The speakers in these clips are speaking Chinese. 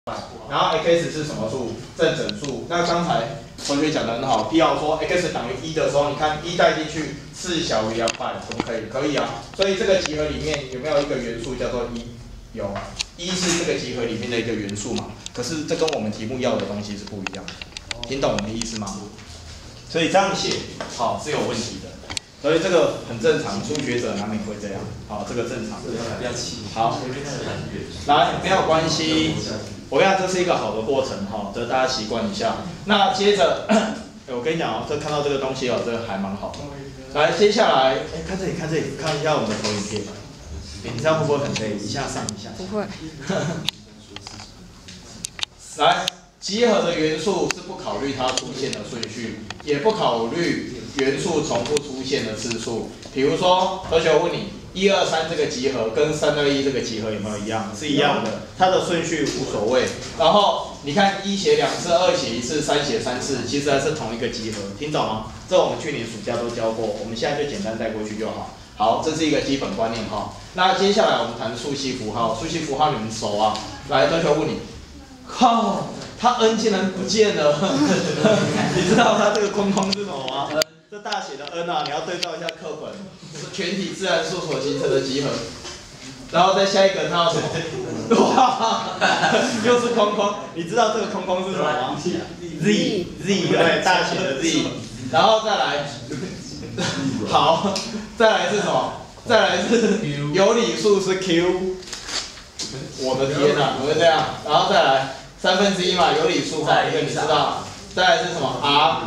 然后 x 是什么数？正整数。那刚才同学讲的很好，必要说 x 等于1的时候，你看1带进去4小于200，可不可以？可以啊。所以这个集合里面有没有一个元素叫做1？有，1是这个集合里面的一个元素嘛。可是这跟我们题目要的东西是不一样的，听懂我们的意思吗？所以这样写好是有问题的。所以这个很正常，初学者难免会这样，好，这个正常。好，来没有关系，我跟你讲这是一个好的过程哈，这大家习惯一下。那接着，我跟你讲哦，这看到这个东西哦，这个还蛮好的。来，接下来，看这里，看这里，看一下我们的投影片。你这样会不会很累？一下上一下。 不会。 来，集合的元素是不考虑它出现的顺序，也不考虑元素重复出现的次数。比如说，同学问你，1、2、3这个集合跟3、2、1这个集合有没有一样？是一样的，它的顺序无所谓。然后你看1写2次，2写1次，3写3次，其实还是同一个集合，听懂吗？这我们去年暑假都教过，我们现在就简单带过去就好。好，这是一个基本观念哈。那接下来我们谈树系符号，树系符号你们熟啊？来，同学问你，靠，它 n 竟然不见了，你知道它这个框框是什么吗？这大写的 n 啊，你要对照一下课本，是全体自然数所形成的集合。然后再下一个看到什么？哇，又是框框，你知道这个框框是什么吗 ？z 对，大写的 z， 然后再来，好，再来是什么？再来是有理数是 q， 我的天哪，怎么会这样？然后再来1/3嘛，有理数哈，一个你知道。再来是什么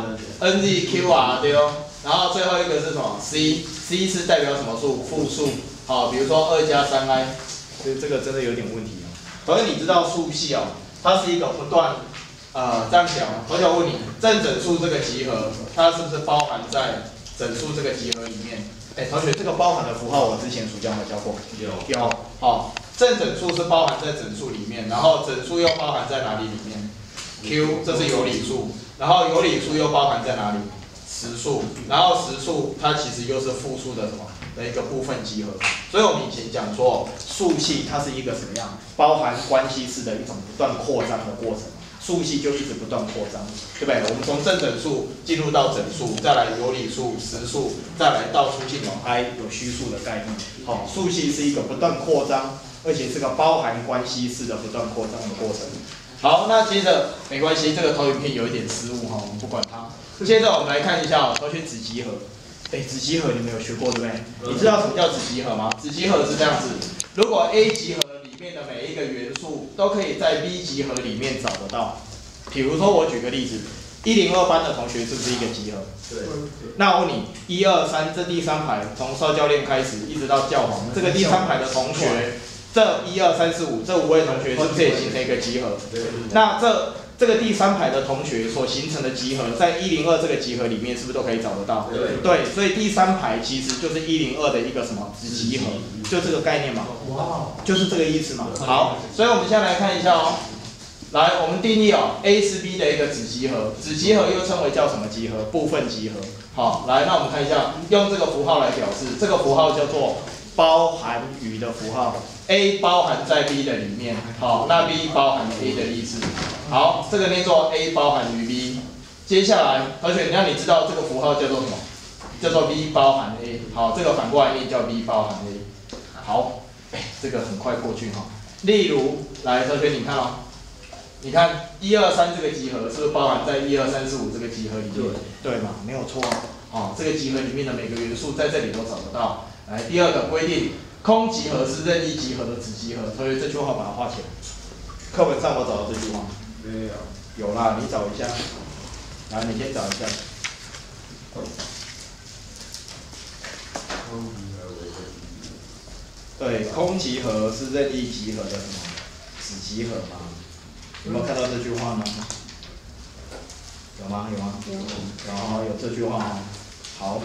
r、n、z、q、r 对哦。然后最后一个是什么 c？c 是代表什么数？负数。好，比如说2加3i， 所以这个真的有点问题哦。所以你知道树系哦，它是一个不断这样讲。同学问你，正整数这个集合，它是不是包含在整数这个集合里面？同学，这个包含的符号我之前暑假有教过。有。好，正整数是包含在整数里面，然后整数又包含在哪里里面 ？q， 这是有理数，然后有理数又包含在哪里？实数，然后实数它其实又是复数的什么的一个部分集合。所以我们以前讲说，树系它是一个什么样？包含关系式的一种不断扩张的过程。树系就一直不断扩张，对不对？我们从正整数进入到整数，再来有理数、实数，再来到出现有 i 有虚数的概念。好，树系是一个不断扩张，而且是个包含关系式的不断扩张的过程。好，那接着没关系，这个投影片有一点失误哈，我们不管它。接着我们来看一下同学子集合。子集合你们有学过对不对？你知道什么叫子集合吗？子集合是这样子，如果 A 集合里面的每一个元素都可以在 B 集合里面找得到。比如说我举个例子，102班的同学是不是一个集合？对。那我问你，1、2、3这第3排，从少教练开始一直到教皇，这个第3排的同学，这1、2、3、4、5这5位同学是不是也形成一个集合？对。那这个第3排的同学所形成的集合，在102这个集合里面是不是都可以找得到？对。对，所以第3排其实就是102的一个什么子集合，就这个概念嘛。哇，就是这个意思嘛。好，所以我们现在来看一下哦。来，我们定义哦 ，A 是 B 的一个子集合，子集合又称为叫什么集合？部分集合。好，来，那我们看一下，用这个符号来表示，这个符号叫做包含于的符号 ，A 包含在 B 的里面。好，那 B 包含 A 的意思。好，这个念作 A 包含于 B。接下来，同学，你知道这个符号叫做什么？叫做 B 包含 A。好，这个反过来念叫 B 包含 A。好，这个很快过去哈。例如，来，同学你看哦。你看1、2、3这个集合是不是包含在1、2、3、4、5这个集合里面？对嘛，没有错。这个集合里面的每个元素在这里都找得到。来，第二个规定，空集合是任意集合的子集合。所以这句话把它画起来。课本上我找到这句话。没有。有啦，你找一下。来，你先找一下。对，空集合是任意集合的什么子集合嘛？有没有看到这句话呢？有吗？有吗？有。有这句话吗？好。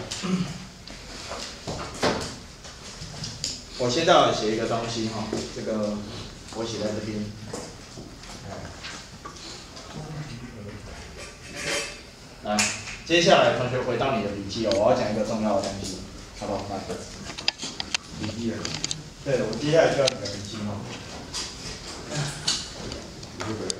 我现在要写一个东西哈，这个我写在这边。来，接下来同学回到你的笔记哦，我要讲一个重要的东西，好不好？来，笔记。对，我接下来就要你的笔记哈。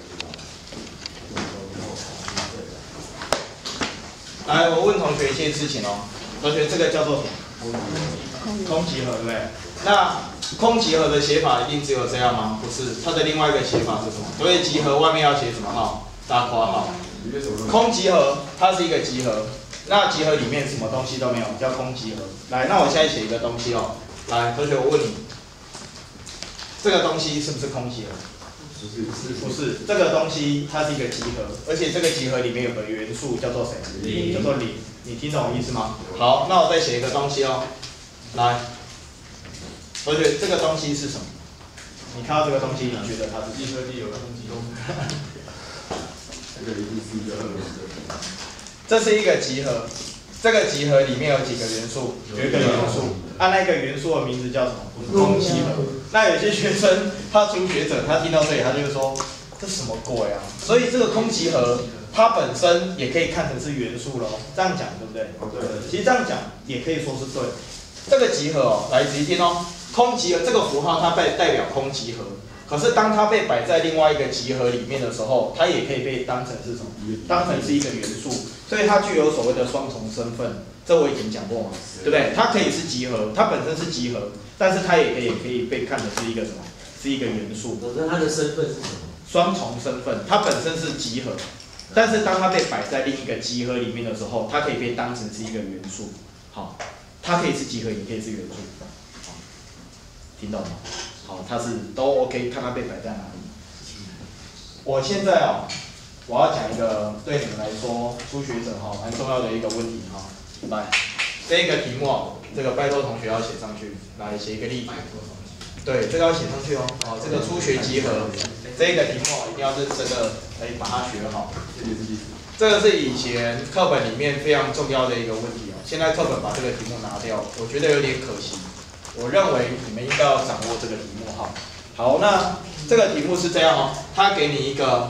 来，我问同学一件事情哦，同学这个叫做什么？空集合，对不对？那空集合的写法一定只有这样吗？不是，它的另外一个写法是什么？所以集合外面要写什么号？大括号。空集合它是一个集合，那集合里面什么东西都没有，叫空集合。来，那我现在写一个东西哦。来，同学，我问你，这个东西是不是空集合？不是，这个东西它是一个集合，而且这个集合里面有个元素叫做谁？叫做0。你听懂我意思吗？好，那我再写一个东西哦。来，同学，这个东西是什么？你看到这个东西，你觉得它是集合里有空集合？这个一定是一个2元的。这是一个集合，这个集合里面有几个元素？有一个元素，那个元素的名字叫什么？空集合。那有些学生，他初学者，他听到这里，他就会说，这什么鬼啊？所以这个空集合，它本身也可以看成是元素咯，这样讲对不对？对。其实这样讲也可以说是对。这个集合哦，来仔细听哦，空集合这个符号它代表空集合，可是当它被摆在另外一个集合里面的时候，它也可以被当成是什么？当成是一个元素，所以它具有所谓的双重身份。这我以前讲过嘛，对不对？它可以是集合，它本身是集合，但是它也可以被看成是一个什么？是一个元素。 那它的身份是什么？ 双重身份，它本身是集合，但是当它被摆在另一个集合里面的时候，它可以被当成是一个元素。好，它可以是集合，也可以是元素。好，听懂吗？好，它是都 OK， 看它被摆在哪里。我现在哦，我要讲一个对你们来说初学者哈蛮重要的一个问题哈。来，这个题目哦，这个拜托同学要写上去，来写一个例子。对，这个要写上去哦。哦，这个初学集合，这个题目一定要认真的把它学好。这个是以前课本里面非常重要的一个问题哦。现在课本把这个题目拿掉，我觉得有点可惜。我认为你们应该要掌握这个题目哈。好，那这个题目是这样哦，它给你一个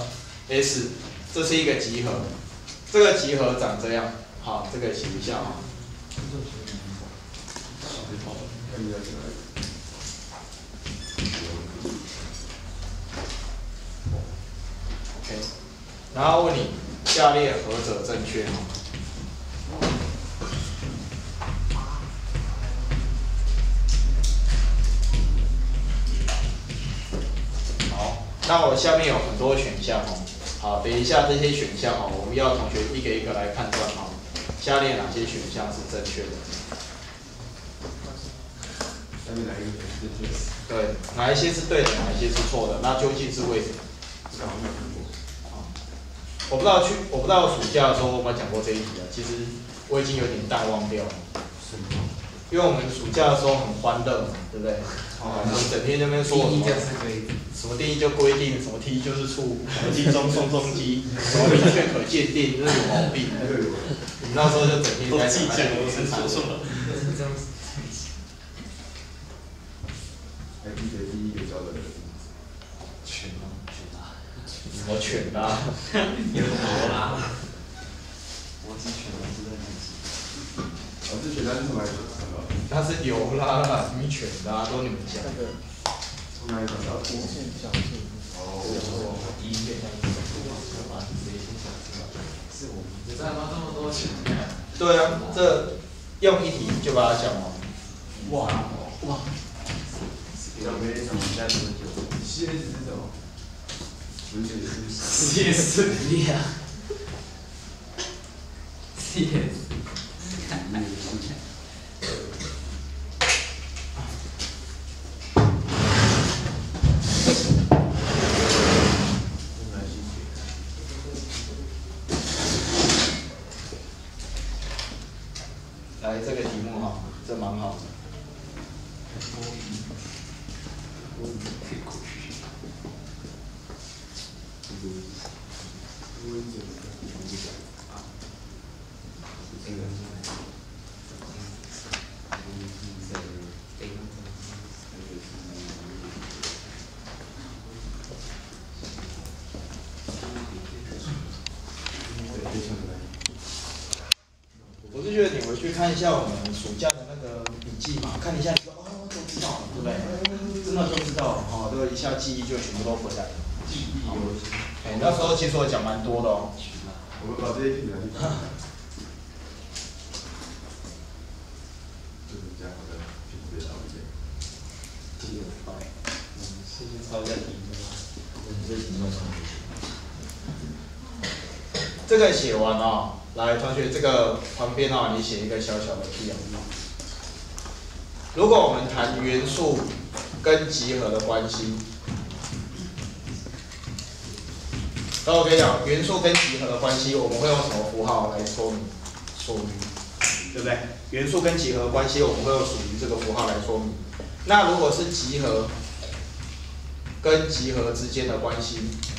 S， 这是一个集合，这个集合长这样。好，这个写一下啊。OK， 然后问你，下列何者正确？好，那我下面有很多选项哦。好，等一下这些选项哦，我们要同学一个一个来判断哈，下列哪些选项是正确的？下面哪一个是正确的？对，哪一些是对的，哪一些是错的？那究竟是为什么？我不知道暑假的时候我们讲过这一题啊，其实我已经有点淡忘掉了。因为我们暑假的时候很欢乐嘛，对不对？我们整天在那边说什么定义就规定，什么 T 就是处，什么机中宋仲基，什么明确可鉴定，这是有毛病。我们那时候就整天在讲什么。还记得第一个教的犬吗？什么犬啦？有啦。我是犬，我是在哪里？哦，这犬它是什么来着？它是有啦，什么犬啦，都你们讲的。从哪里讲到？无限小径。哦。医院。是我们。你赚到这么多钱？对啊，这用一题就把它讲完。哇哇。比较没什么加什么酒。蝎子是什么？蝎子呀。蝎子。来，这个题目哈，这蛮好的。我是觉得你回去看一下我们暑假的那个笔记嘛，看一下你说哦都知道了，对不对？真的都知道了哦，这个一下记忆就全部都回来了。记忆游戏。那时候其实我讲蛮多的哦。我们把这些题拿去看。 抄一下题目。 这个写完啊，来，同学，这个旁边啊，你写一个小小的题啊。如果我们谈元素跟集合的关系，那我跟你讲，元素跟集合的关系，我们会用什么符号来说明？属于，对不对？元素跟集合的关系，我们会用属于这个符号来说明。那如果是集合跟集合之间的关系，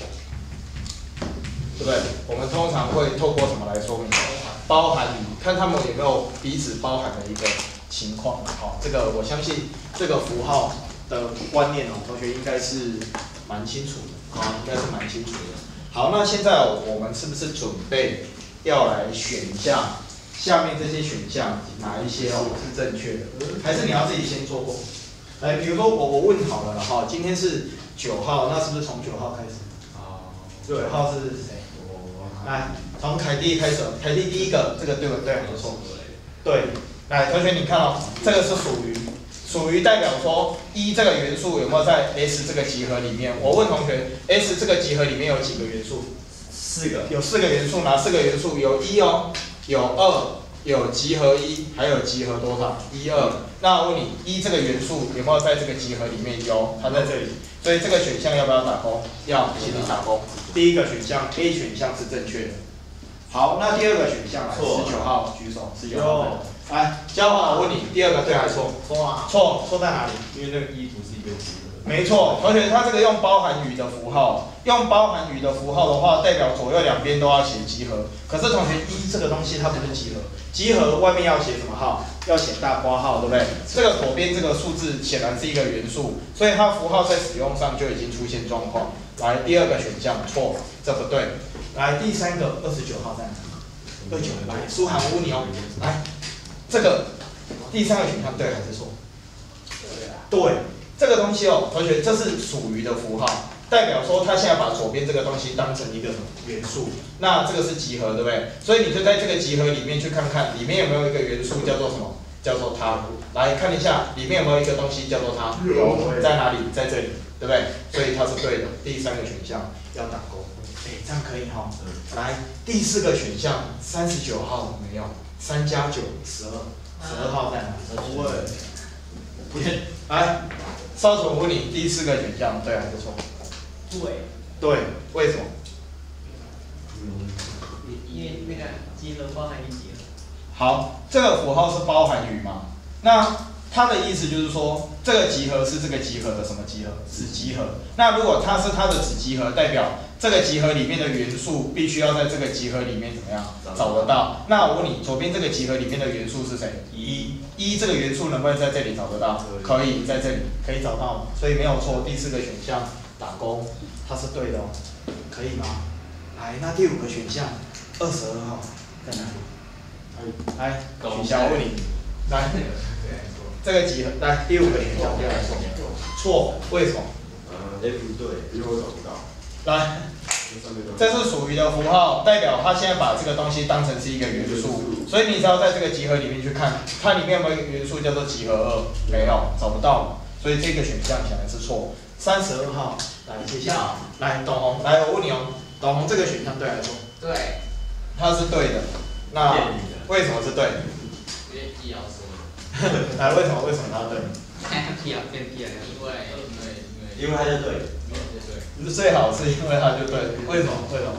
对不对？我们通常会透过什么来说明？包含语，看他们有没有彼此包含的一个情况。好，这个我相信这个符号的观念哦，同学应该是蛮清楚的，啊，应该是蛮清楚的。好，那现在我们是不是准备要来选一下下面这些选项哪一些哦是正确的？还是你要自己先做过？来，比如说我问好了哈，今天是9号，那是不是从9号开始？9号是谁？来，从凯蒂开始，凯蒂第一个，这个对不对？没错。对，来，同学你看哦，这个是属于代表说一这个元素有没有在 S 这个集合里面？我问同学 ，S 这个集合里面有几个元素？4个。有4个元素，哪4个元素？有1哦，有2，有集合1，还有集合多少？1、2。那我问你，1这个元素有没有在这个集合里面？有，它在这里。所以这个选项要不要打勾？要，请你打勾。第一个选项 A 选项是正确的。好，那第二个选项来，19号举手，19号。来，交换，我问你，第二个对还是错？错在哪里？ 因为那个意图是一个集合。 没错，同学，它这个用包含语的符号，用包含语的符号的话，代表左右两边都要写集合。可是同学1这个东西它不是集合，集合外面要写什么号？要写大括号，对不对？这个左边这个数字显然是一个元素，所以它符号在使用上就已经出现状况。来，第二个选项错，这不对。来，第三个29号在哪？29，来，苏涵我问你哦，来，这个第三个选项对还是错？对，这个东西哦，同学，这是属于的符号，代表说它现在把左边这个东西当成一个什么元素，那这个是集合，对不对？所以你就在这个集合里面去看看，里面有没有一个元素叫做什么？叫做它。来看一下，里面有没有一个东西叫做它？有，在哪里？在这里，对不对？所以它是对的。第三个选项要打勾。哎，这样可以哈。来，第4个选项39号没有，3加9 12，12号在哪？不对。来，邵总，我问你，第4个选项对还是错？对，为什么？ 因为那个集合包含一集合。 好，这个符号是包含语嘛？那它的意思就是说，这个集合是这个集合的什么集合？子集合。那如果它是它的子集合，代表这个集合里面的元素必须要在这个集合里面怎么样找得到？那我问你，左边这个集合里面的元素是谁？1这个元素能不能在这里找得到？可以，在这里可以找到，所以没有错。第4个选项打勾，它是对的哦，可以吗？来，那第5个选项22号在哪里？来，取消问你，来，这个集合，来第5个选项对还是错？错，为什么 ？F 对，因为我找不到。 来，这是属于的符号，代表它现在把这个东西当成是一个元素，所以你只要在这个集合里面去看，它里面有没有一个元素叫做集合2？没有，找不到，所以这个选项显然是错。32号，来，接下来，来，董红，来，我问你哦，董红这个选项对还是错？ 对。 它是对的，那为什么是对？ 因为一要说。 来，为什么它对？ P 要变 P 了， 因为它就对。 最好是因为它就对，为什么？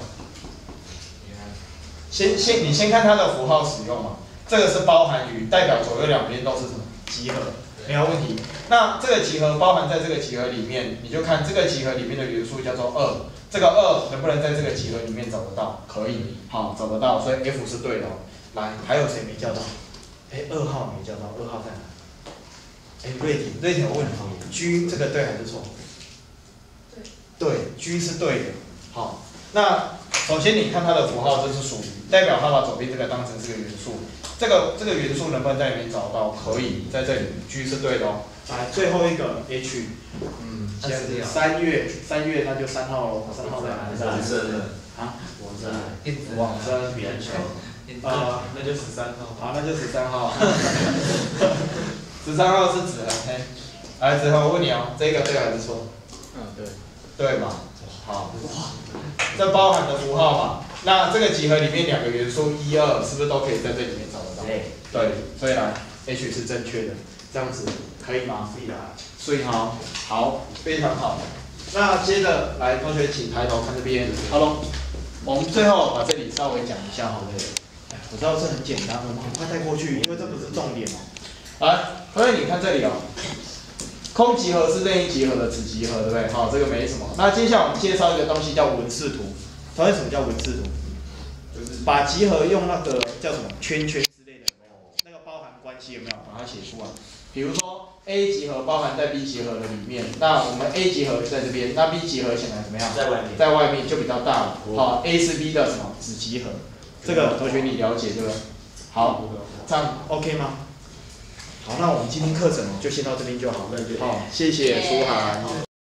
你先看它的符号使用嘛，这个是包含语，代表左右两边都是什么集合，没有问题。那这个集合包含在这个集合里面，你就看这个集合里面的元素叫做2，这个2能不能在这个集合里面找得到？可以，好，找得到，所以 F 是对的哦。来，还有谁没叫到？哎，2号没叫到，2号在哪？哎，瑞婷，我问你 ，G 这个对还是错？对 ，G 是对的。好，那首先你看它的符号，这是属于，代表它把左边这个当成是个元素。这个元素能不能在里面找到？可以，在这里 G 是对的哦。来，最后一个 H， 3月那就3号喽。3号在哪里？ 往生了。 啊？ 往生比较久。 那就13号。 好，那就13号。13号是指黑。 来，子恒，我问你哦，这个对还是错？ 对。 对嘛？好，这包含的符号嘛？那这个集合里面两个元素1、2是不是都可以在这里面找得到？对，所以来 H 是正确的，这样子可以吗？可以的。所以好，好，非常好。那接着来，同学请抬头看这边。好了，我们最后把这里稍微讲一下好了。我知道这很简单，我们很快带过去，因为这不是重点哦。来，同学你看这里哦。空集合是任意集合的子集合，对不对？好，这个没什么。那接下来我们介绍一个东西叫文式图。同学，什么叫文式图？就是把集合用那个叫什么圈圈之类的，有没有？那个包含关系有没有？把它写出来。比如说 A 集合包含在 B 集合的里面，那我们 A 集合在这边，那 B 集合显然怎么样？ 在外面。 在外面就比较大了。好 ，A 是 B 的什么子集合？这个同学你了解对不对？好，这样 OK 吗？好，那我们今天课程就先到这边就好了。好，谢谢舒涵。